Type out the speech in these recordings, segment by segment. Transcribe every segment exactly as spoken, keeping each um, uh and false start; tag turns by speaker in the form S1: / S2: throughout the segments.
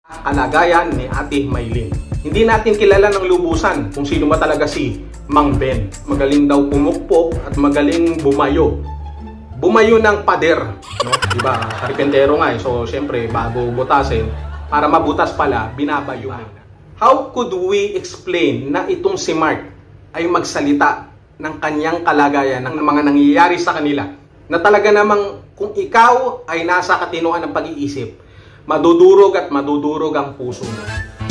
S1: Kalagayan ni Ate Maylin. Hindi natin kilala ng lubusan kung sino ba talaga si Mang Ben. Magaling daw pumukpok at magaling bumayo. Bumayo ng pader, no? Diba? Karpentero nga eh. So, syempre, bago butasin, para mabutas pala, binabayuhan. How could we explain na itong si Mark ay magsalita ng kanyang kalagayan, ng mga nangyayari sa kanila, na talaga namang kung ikaw ay nasa katinoan ng pag-iisip, madudurog at madudurog ang puso mo.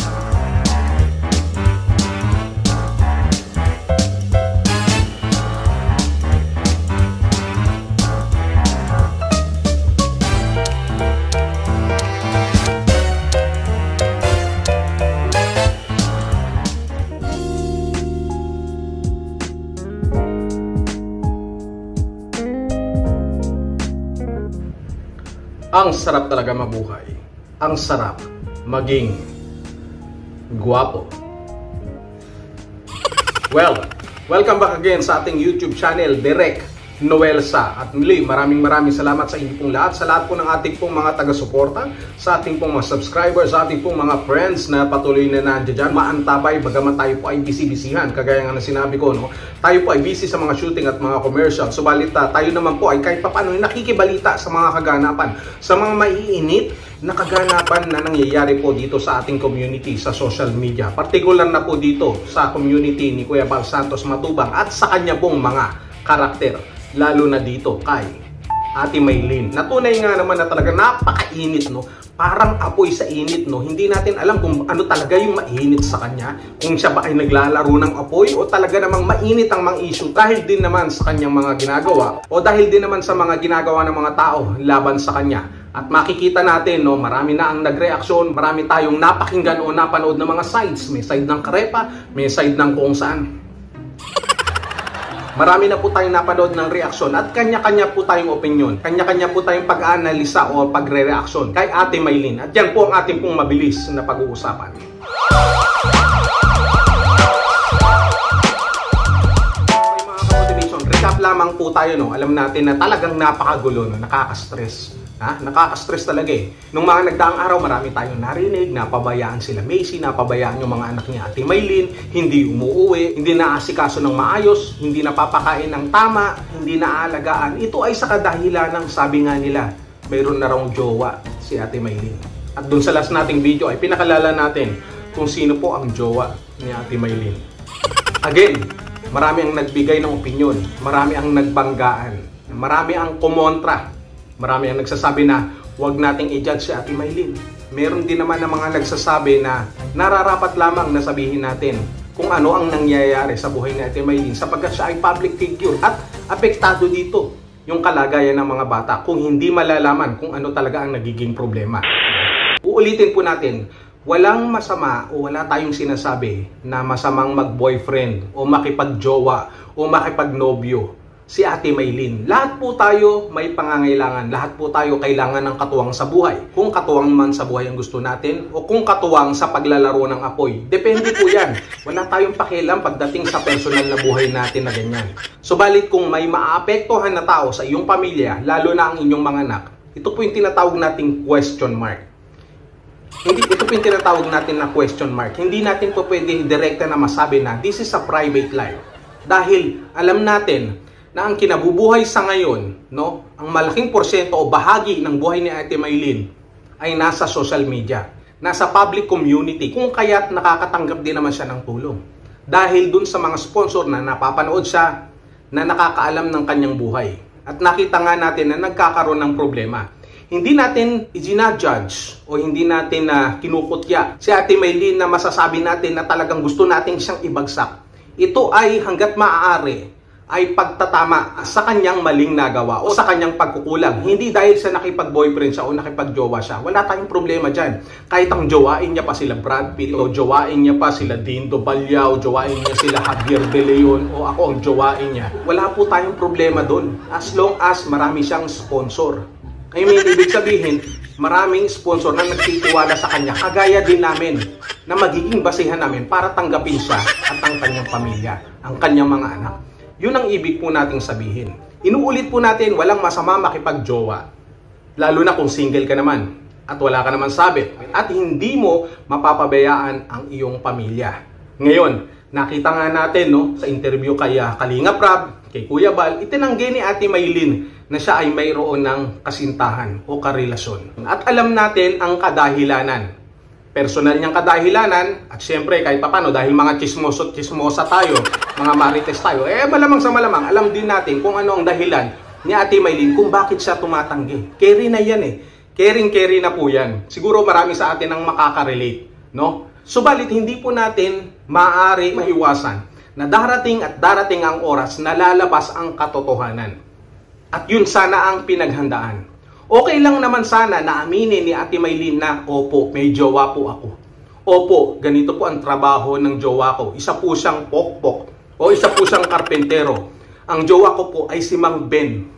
S1: Ang sarap talaga mabuhay. Ang sarap maging guwapo. Well, welcome back again sa ating YouTube channel, Direk Noelsa. At muli, maraming maraming salamat sa inyo pong lahat, sa lahat po ng ating pong mga taga-suporta, sa ating pong mga subscribers, sa ating pong mga friends na patuloy na nandiyan dyan. Maantabay, bagamat tayo po ay busy-busyhan. Kagaya nga na sinabi ko, no? Tayo po ay busy sa mga shooting at mga commercial. Subalit tayo naman po ay kahit paano nakikibalita sa mga kaganapan, sa mga maiinit na kaganapan na nangyayari po dito sa ating community sa social media. Partikular na po dito sa community ni Kuya Bal Santos Matubang at sa kanya pong mga karakter. Lalo na dito kay Ate Maylin. Natunay nga naman na talaga napakainit, no? Parang apoy sa init, no? Hindi natin alam kung ano talaga yung mainit sa kanya. Kung siya ba ay naglalaro ng apoy o talaga namang mainit ang mga issue dahil din naman sa kanyang mga ginagawa o dahil din naman sa mga ginagawa ng mga tao laban sa kanya. At makikita natin, no, marami na ang nagreaksyon, marami tayong napakinggan o napanood ng mga sides. May side ng Karepa, may side ng kung saan. Marami na po tayong napanood ng reaksyon at kanya-kanya po tayong opinion. Kanya-kanya po tayong pag-aanalisa o pagre-reaksyon kay Ate Maylin. At yan po ang ating pong mabilis na pag-uusapan. Okay, mga ka-motivation, recap lamang po tayo, no? Alam natin na talagang napakagulo, no? Nakaka-stress. Ha? Nakaka-stress talaga eh. Nung mga nagdaang araw, marami tayong narinig, napabayaan sila Macy, napabayaan yung mga anak ni Ate Maylin, hindi umuuwi, hindi naasikaso ng maayos, hindi napapakain ng tama, hindi naaalagaan. Ito ay sa kadahilan ng sabi nga nila, mayroon na raw jowa si Ate Maylin. At dun sa last nating video ay pinakalala natin kung sino po ang jowa ni Ate Maylin. Again, marami ang nagbigay ng opinion, marami ang nagbanggaan, marami ang kumontra. Marami ang nagsasabi na huwag nating i-judge si Ate Maylin. Meron din naman ng mga nagsasabi na nararapat lamang na sabihin natin kung ano ang nangyayari sa buhay ni Ate Maylin sapagkat siya ay public figure at apektado dito yung kalagayan ng mga bata kung hindi malalaman kung ano talaga ang nagiging problema. Uulitin po natin, walang masama o wala tayong sinasabi na masamang mag-boyfriend o makipag-jowa o makipag-nobyo si Ate Maylin. Lahat po tayo may pangangailangan. Lahat po tayo kailangan ng katuwang sa buhay. Kung katuwang man sa buhay ang gusto natin o kung katuwang sa paglalaro ng apoy. Depende po yan. Wala tayong pakialam pagdating sa personal na buhay natin na ganyan. Subalit kung may maaapektuhan na tao sa iyong pamilya, lalo na ang inyong mga anak, ito po yung tinatawag nating question mark. Hindi, ito po yung tinatawag natin na question mark. Hindi natin po pwede direkta na masabi na this is a private life. Dahil alam natin na ang kinabubuhay sa ngayon, no, ang malaking porsyento o bahagi ng buhay ni Ate Maylin ay nasa social media, nasa public community, kung kaya't nakakatanggap din naman siya ng tulong. Dahil dun sa mga sponsor na napapanood siya, na nakakaalam ng kanyang buhay. At nakita nga natin na nagkakaroon ng problema. Hindi natin i-judge o hindi natin na uh, kinukutya si Ate Maylin na masasabi natin na talagang gusto natin siyang ibagsak. Ito ay hanggat maaari ay pagtatama sa kanyang maling nagawa o sa kanyang pagkukulang. Hindi dahil sa nakipag-boyfriend siya o nakipag-jowa siya. Wala tayong problema dyan. Kahit ang jowain niya pa sila Brad Pitt o jowain niya pa sila Dindo Balyaw, jowain niya sila Javier De Leon o ako ang jowain niya. Wala po tayong problema doon as long as marami siyang sponsor. I mean, ibig sabihin, maraming sponsor na nagtitiwala sa kanya, kagaya din namin, na magiging basihan namin para tanggapin siya at ang kanyang pamilya, ang kanyang mga anak. Yun ang ibig po nating sabihin. Inuulit po natin, walang masama makipag-jowa. Lalo na kung single ka naman. at wala ka naman sabit at hindi mo mapapabayaan ang iyong pamilya. Ngayon, nakita nga natin no, sa interview kay uh, Kalingap Rab, kay Kuya Bal, itinanggi ni Ate Maylin na siya ay mayroon ng kasintahan o karelasyon. At alam natin ang kadahilanan. Personal niyang kadahilanan at syempre kahit papano dahil mga chismoso at chismosa tayo, mga marites tayo, eh malamang sa malamang alam din natin kung ano ang dahilan ni Ate Maylin kung bakit siya tumatanggi. Carry na yan eh. Caring-carry na po yan. Siguro marami sa atin ang makaka-relate, no? Subalit hindi po natin maaari maiwasan na darating at darating ang oras na lalabas ang katotohanan. At yun sana ang pinaghandaan. Okay lang naman sana na aminin ni Ate Maylin na, opo, may jowa po ako. Opo, ganito po ang trabaho ng jowa ko. Isa po siyang pokpok o isa po siyang karpentero. Ang jowa ko po ay si Mang Ben.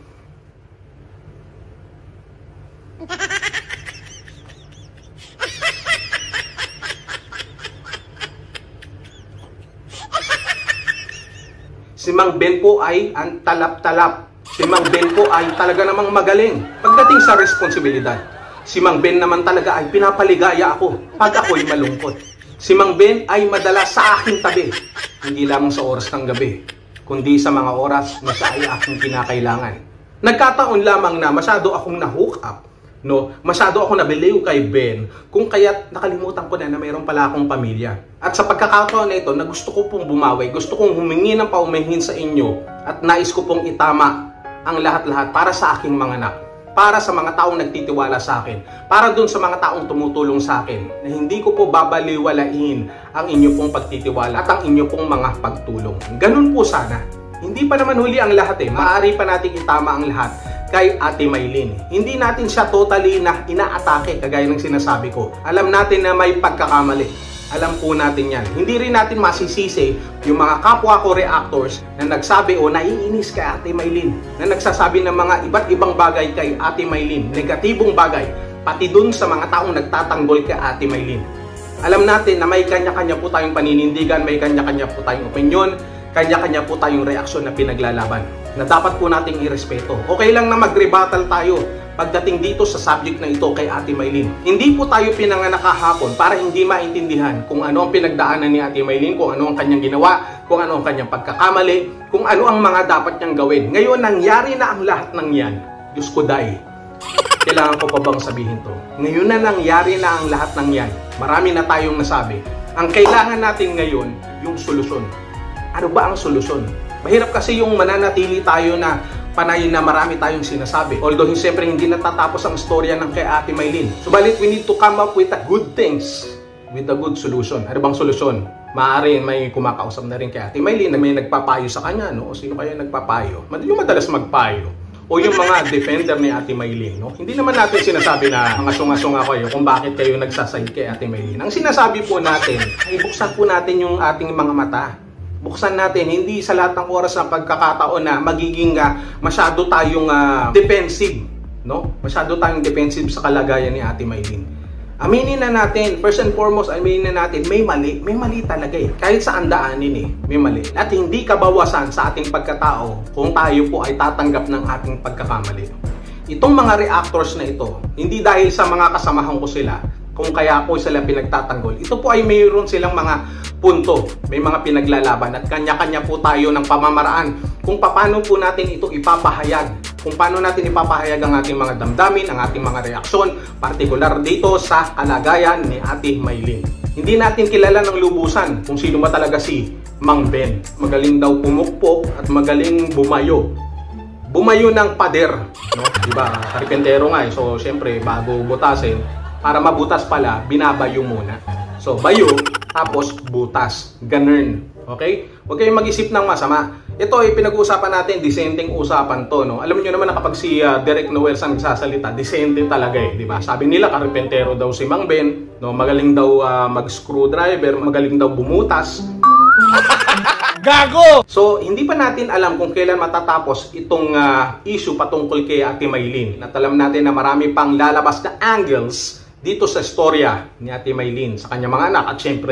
S1: Si Mang Ben po ay ang talap-talap. Si Mang Ben po ay talaga namang magaling pagdating sa responsibilidad. Si Mang Ben naman talaga ay pinapaligaya ako pag ako'y malungkot. Si Mang Ben ay madalas sa aking tabi, hindi lamang sa oras ng gabi, kundi sa mga oras na siya ay aking kinakailangan. Nagkataon lamang na masyado akong na-hook up, no? Masyado ako nabaliw kay Ben, kung kaya't nakalimutan ko na na mayroon pala akong pamilya. At sa pagkakataon na ito, na gusto ko pong bumawi, gusto kong humingi ng paumanhin sa inyo at nais ko pong itama ang lahat-lahat para sa aking mga anak, para sa mga taong nagtitiwala sa akin, para dun sa mga taong tumutulong sa akin, na hindi ko po babaliwalain ang inyo pong pagtitiwala at ang inyo pong mga pagtulong. Ganun po sana. Hindi pa naman huli ang lahat eh. Maaari pa natin itama ang lahat kay Ate Maylin. Hindi natin siya totally na inaatake kagaya ng sinasabi ko. Alam natin na may pagkakamali. Alam po natin yan. Hindi rin natin masisisi yung mga kapwa ko reactors na nagsabi o naiinis kay Ate Maylin, na nagsasabi ng mga iba't ibang bagay kay Ate Maylin, negatibong bagay, pati dun sa mga taong nagtatanggol kay Ate Maylin. Alam natin na may kanya-kanya po tayong paninindigan, may kanya-kanya po tayong opinion, kanya-kanya po tayong reaksyon na pinaglalaban, na dapat po nating irespeto. Okay lang na mag-rebuttal tayo pagdating dito sa subject na ito kay Ate Maylin. Hindi po tayo pinanganak kahapon para hindi maintindihan kung ano ang pinagdaanan ni Ate Maylin, kung ano ang kanyang ginawa, kung ano ang kanyang pagkakamali, kung ano ang mga dapat niyang gawin. Ngayon, nangyari na ang lahat ng yan. Diyos ko, day. Kailangan ko pa bang sabihin to? Ngayon na nangyari na ang lahat ng yan. Marami na tayong nasabi. Ang kailangan natin ngayon, yung solusyon. Ano ba ang solusyon? Mahirap kasi yung mananatili tayo na panay na marami tayong sinasabi. Although siyempre hindi natatapos ang storya ng kay Ate Maylin. Subalit we need to come up with a good things, with a good solution. Ano bang solusyon? Maaari may kumakausap na rin kay Ate Maylin na may nagpapayo sa kanya, no? O sino kaya nagpapayo? Yung madalas magpayo. O yung mga defender ni Ate Maylin, no? Hindi naman natin sinasabi na mga sunga-sunga kayo kung bakit kayo nagsaside kay Ate Maylin. Ang sinasabi po natin ay buksan po natin yung ating mga mata. Buksan natin, hindi sa lahat ng oras ng pagkakataon na magiging uh, masyado tayong uh, defensive, no? Masyado tayong defensive sa kalagayan ni Ate Maylin. Aminin na natin, first and foremost, aminin na natin, may mali, may mali talaga eh. Kahit saan daanin eh, may mali. At hindi kabawasan sa ating pagkatao kung tayo po ay tatanggap ng ating pagkakamali. Itong mga reactors na ito, hindi dahil sa mga kasamahan ko sila, kung kaya po sila pinagtatanggol. Ito po ay mayroon silang mga punto, may mga pinaglalaban at kanya-kanya po tayo ng pamamaraan kung paano po natin ito ipapahayag, kung paano natin ipapahayag ang ating mga damdamin, ang ating mga reaksyon, partikular dito sa kalagayan ni Ate Maylin. Hindi natin kilala ng lubusan kung sino ba talaga si Mang Ben. Magaling daw pumukpok at magaling bumayo. Bumayo ng pader, no? Diba? Karpentero nga eh. So, syempre, bago butasin, para mabutas pala, binabayo muna. So, bayo, tapos butas. Ganun. Okay? Huwag kayong mag-isip ng masama. Ito ay pinag-uusapan natin, dissenting usapan to, no? Alam niyo naman na kapag si uh, Derek Noel ang nagsasalita, dissenting talaga eh, di ba? Sabi nila, karpentero daw si Mang Ben, no? Magaling daw uh, mag-screwdriver, magaling daw bumutas. Gago! So, hindi pa natin alam kung kailan matatapos itong uh, issue patungkol kay Ate Maylin. At alam natin na marami pang lalabas na angles dito sa storya ni Ate Maylin sa kanyang mga anak at syempre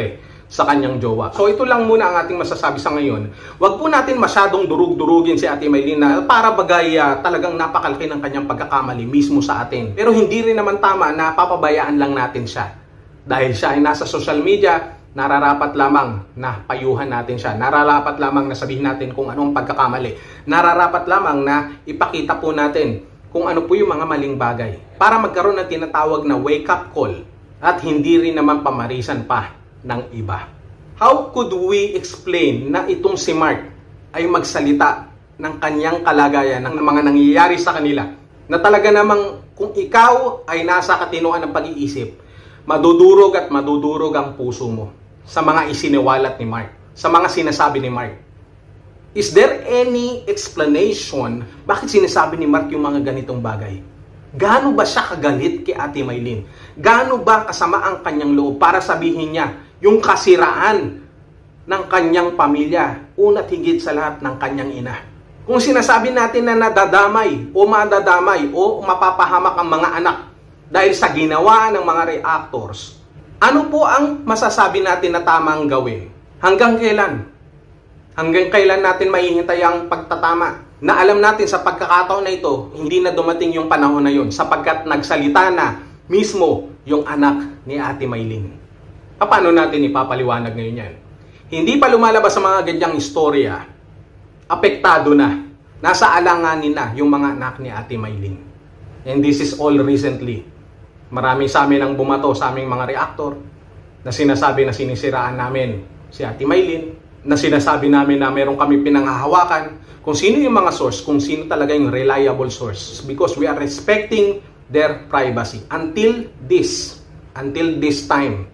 S1: sa kanyang jowa. So ito lang muna ang ating masasabi sa ngayon. Huwag po natin masyadong durug-durugin si Ate Maylin na para bagay uh, talagang napakalaki ng kanyang pagkakamali mismo sa atin. Pero hindi rin naman tama na papabayaan lang natin siya. Dahil siya ay nasa social media, nararapat lamang na payuhan natin siya. Nararapat lamang na sabihin natin kung anong pagkakamali. Nararapat lamang na ipakita po natin kung ano po yung mga maling bagay. Para magkaroon ng tinatawag na wake-up call at hindi rin naman pamarisan pa ng iba. How could we explain na itong si Mark ay magsalita ng kanyang kalagayan, ng mga nangyayari sa kanila? Na talaga namang kung ikaw ay nasa katinoan ng pag-iisip, madudurog at madudurog ang puso mo sa mga isiniwalat ni Mark, sa mga sinasabi ni Mark. Is there any explanation bakit sinasabi ni Mark yung mga ganitong bagay? Gaano ba siya kagalit kay Ate Maylin? Gaano ba kasama ang kanyang loob para sabihin niya yung kasiraan ng kanyang pamilya, una't higit sa lahat ng kanyang ina? Kung sinasabi natin na nadadamay o madadamay o mapapahamak ang mga anak dahil sa ginawa ng mga reactors, ano po ang masasabi natin na tamang gawin? Hanggang kailan? Hanggang kailan natin mahihintay ang pagtatama? Na alam natin sa pagkakataon na ito, hindi na dumating yung panahon na yun sapagkat nagsalita na mismo yung anak ni Ate Maylin. Paano natin ipapaliwanag ngayon yan? Hindi pa lumalabas sa mga ganyang istorya, apektado na, nasa alanganin na yung mga anak ni Ate Maylin. And this is all recently. Marami sa amin ang bumato sa aming mga reactor na sinasabi na sinisiraan namin si Ate Maylin, na sinasabi namin na meron kami pinanghahawakan kung sino yung mga source, kung sino talaga yung reliable source. Because we are respecting their privacy. Until this, until this time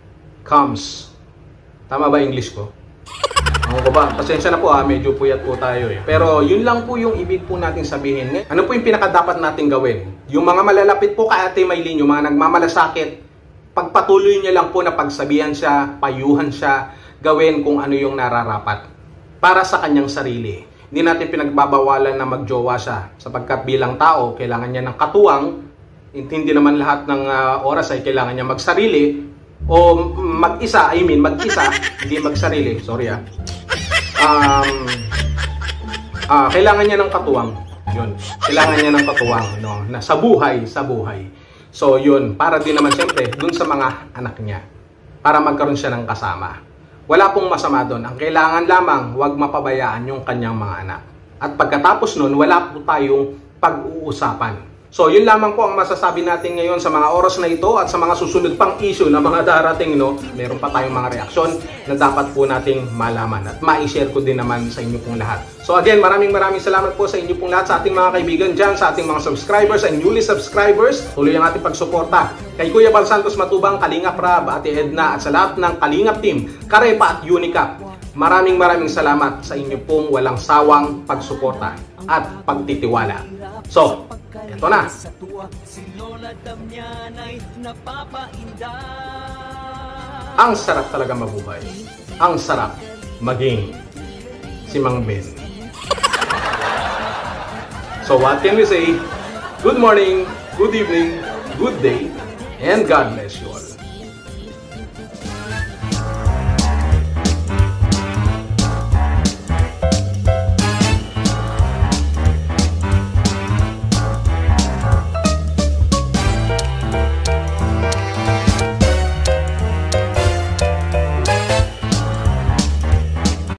S1: comes. Tama ba English ko? Ako ba? Pasensya na po ha, medyo puyat po tayo eh. Pero yun lang po yung ibig po natin sabihin. Ano po yung pinakadapat natin gawin? Yung mga malalapit po kay Ate Maylin, yung mga nagmamalasakit, pagpatuloy niya lang po na pagsabihan siya, payuhan siya, gawin kung ano yung nararapat para sa kanyang sarili. Hindi natin pinagbabawalan na magjowa siya sapagkat bilang tao, kailangan niya ng katuwang. Hindi naman lahat ng uh, oras ay kailangan niya magsarili o mag-isa, I mean mag-isa, hindi magsarili, sorry ah. Um, ah, kailangan niya ng katuwang. Yun. Kailangan niya ng katuwang, no, na sa buhay, sa buhay. So yun, para din naman siyempre dun sa mga anak niya. Para magkaroon siya ng kasama. Wala pong masama doon. Ang kailangan lamang, huwag mapabayaan yung kanyang mga anak. At pagkatapos nun, wala po tayong pag-uusapan. So, yun lamang po ang masasabi natin ngayon sa mga oras na ito at sa mga susunod pang issue na mga darating, no? Meron pa tayong mga reaksyon na dapat po nating malaman at ma-share ko din naman sa inyo pong lahat. So again, maraming maraming salamat po sa inyo pong lahat, sa ating mga kaibigan dyan, sa ating mga subscribers and newly subscribers. Tuloy ang ating pagsuporta kay Kuya Bal Santos Matubang, Kalingap Rab, Ate Edna at sa lahat ng Kalingap team, Karepa at Unicap. Maraming maraming salamat sa inyo pong walang sawang pagsuporta at pagtitiwala. So, ito na. Ang sarap talaga mabuhay. Ang sarap maging si Mang Ben. So what can we say? Good morning, good evening, good day, and God bless you all.